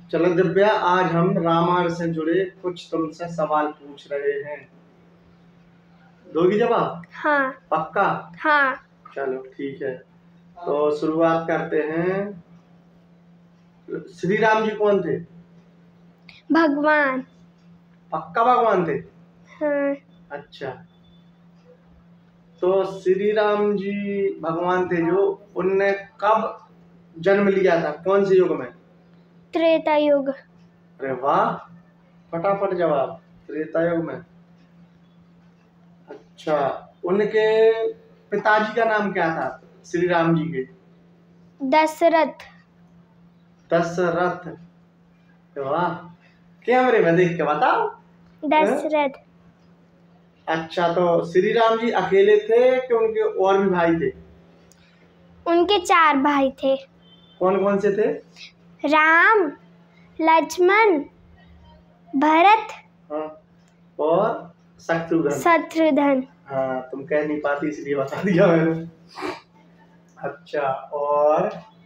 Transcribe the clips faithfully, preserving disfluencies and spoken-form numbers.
चलो दिव्या, आज हम रामायण से जुड़े कुछ तुमसे सवाल पूछ रहे हैं, दोगी जवाब? हाँ। पक्का? हाँ। चलो ठीक है, तो शुरुआत करते हैं। श्री राम जी कौन थे? भगवान। पक्का भगवान थे? हाँ। अच्छा, तो श्री राम जी भगवान थे जो, उनने कब जन्म लिया था, कौन से युग में? त्रेता युग। अरे वाह, फटाफट जवाब, त्रेता युग में। अच्छा, उनके पिताजी का नाम क्या था श्री राम जी के? दशरथ। दशरथ। वाह, कैमरे में देख के बताओ। दशरथ। अच्छा, तो श्री राम जी अकेले थे कि उनके और भी भाई थे? उनके चार भाई थे। कौन कौन से थे? राम, लक्ष्मण, भरत, हाँ, और शत्रुघ्न। शत्रुघ्न। हाँ, तुम कह नहीं पाती इसलिए बता दिया मैंने। अच्छा, और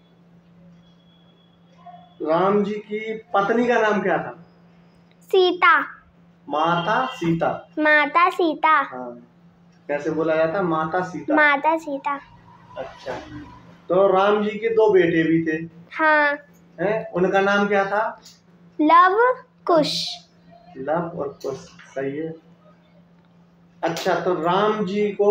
राम जी की पत्नी का नाम क्या था? सीता। माता सीता। माता सीता। हाँ, कैसे बोला जाता? माता सीता। माता सीता। अच्छा, तो राम जी के दो बेटे भी थे। हाँ। हैं, उनका नाम क्या था? लव कुश। लव और कुश, सही है। अच्छा, तो राम जी को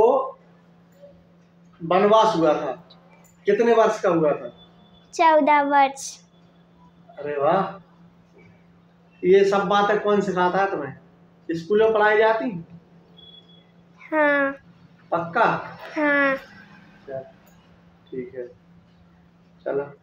वनवास हुआ था, कितने वर्ष का हुआ था? चौदह वर्ष। अरे वाह, ये सब बातें कौन सिखाता है तुम्हें? स्कूलों में पढ़ाई जाती? हाँ। पक्का? हाँ। चल ठीक है, चलो।